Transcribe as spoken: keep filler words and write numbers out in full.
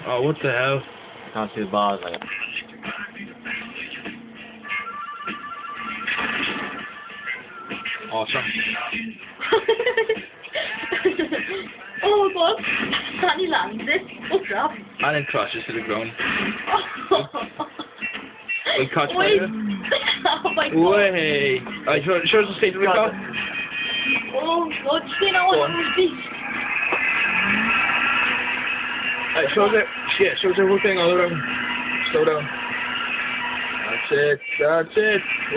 Oh, what the hell? Can't see the bars, like. Awesome. Oh god, can you land it? What's up? And then crashes to the ground. We'll catch Oi. fire. Oh my god. Way. Alright, show, show us the state of the car. Oh god, stay now Go on on. the beach. Alright, show us it. Yeah, show us the whole thing all around. Slow down. That's it. That's it.